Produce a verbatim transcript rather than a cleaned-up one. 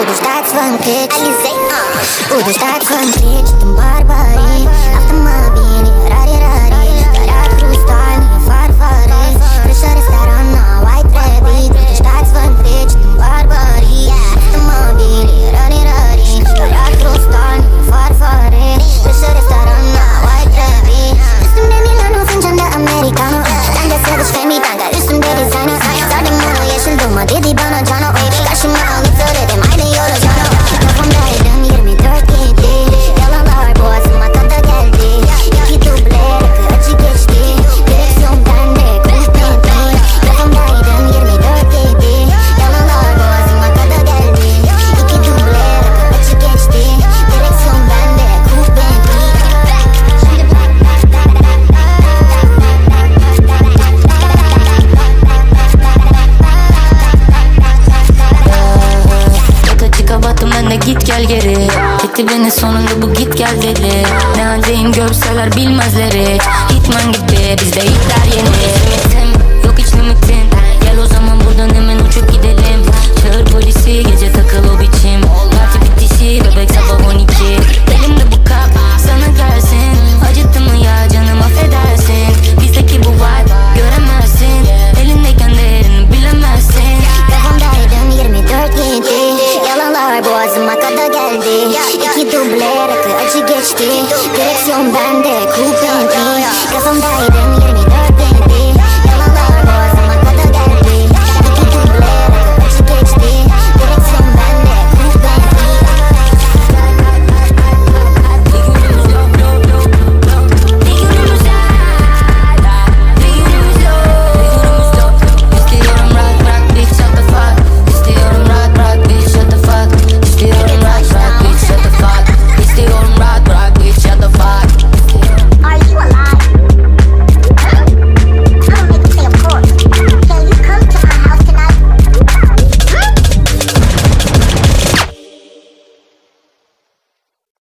Budu start svojim pitch Budu start svojim pitch Tim barbari Automobili, rari rari Garaj krustalni, farfari Friša restorana, white rabbit Budu start svojim pitch Tim barbari Automobili, rari rari Garaj krustalni, farfari Friša restorana, white rabbit Üstümde Milano, fincanda Americano Bende sıvış femi tanga, üstümde designer Sardım onu yeşil durma dedi bana cano Karşıma alıp söyledim aynı yoru cano Kafamdaydım yirmi dört yedi Yalanlar boğazıma kadar geldi İki duble rakı acı geçti Direksiyon bende kulüp bende Kafamdaydım yirmi dört yedi Yalanlar boğazıma kadar geldi İki duble rakı acı geçti Direksiyon bende kulüp bende Battım ben de git gel geri Gitti beni sonunda bu git gel dedi Ne haldeyim görseler bilmezleri Hitman gibi bizde hitler yeni Limitim yok hiç limitin Gel o zaman buradan hemen uçup gidelim Çağır polisi gece takıl o biçim Parti bitişi bebek sabah on iki Elimde bu kap sana gelsin Acıttı mı ya canım affedersin Bizdeki bu vibe göremezsin Elindeyken değerini bilemezsin Kafamdaydım yirmi dört yedi Yalanlar boğazıma kadar geldi İki duble rakı acı geçti Direksiyon bende